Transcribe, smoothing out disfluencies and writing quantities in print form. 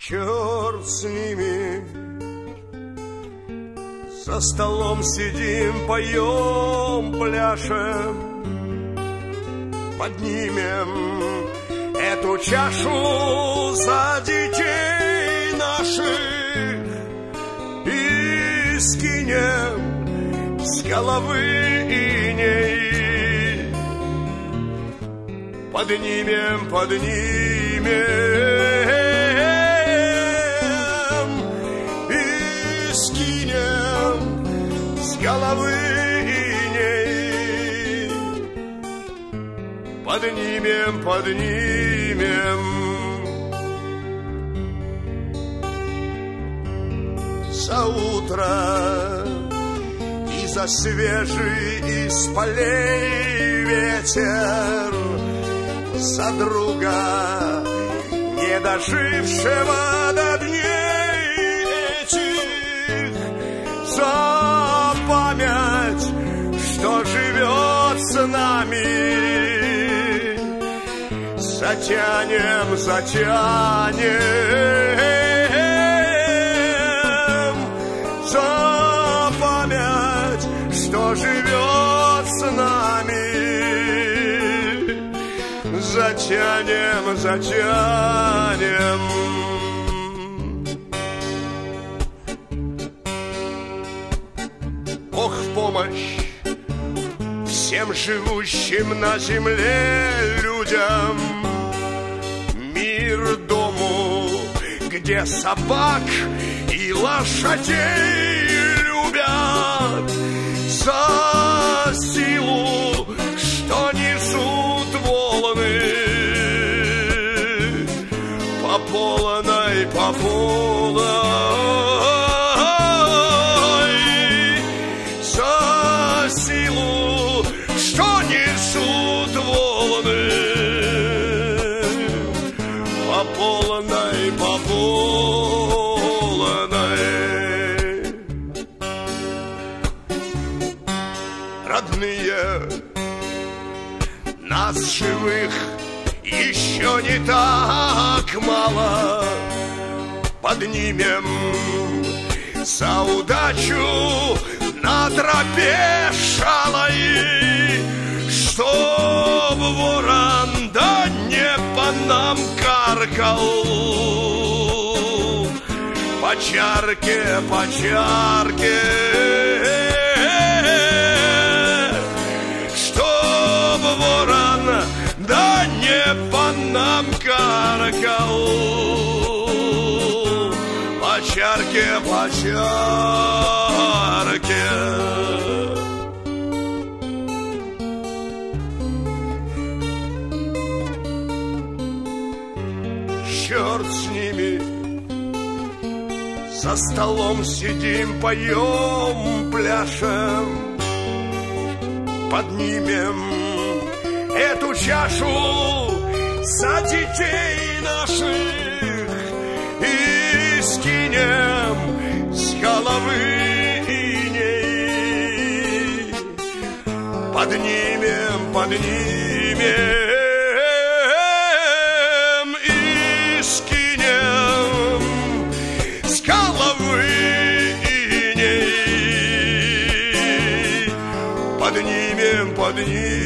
Черт с ними, за столом сидим, поем, пляшем, поднимем эту чашу за детей наших и скинем с головы иней. Поднимем, поднимем и скинем с головы иней. Поднимем, поднимем. За утро и за свежий из полей ветер, за друга, не дожившего до дней этих, за память, что живет с нами. Затянем, затянем за память, что живет с нами. Затянем, затянем. Бог в помощь всем живущим на земле людям, мир дому, где собак и лошадей любят, за силу, что несут волны по полной, по полной, за силу, что несут волны по полной, по полной. Родные, нас живых еще не так мало. Поднимем за удачу на тропе шалой, чтоб ворон да не по нам каркал. По чарке, по чарке, чтоб ворон да не по нам каркал. По чарке, по чарке. Черт с ними, за столом сидим, поем, пляшем, поднимем эту чашу за детей наших и скинем с головы иней. Поднимем, поднимем и скинем с головы иней. Поднимем, поднимем.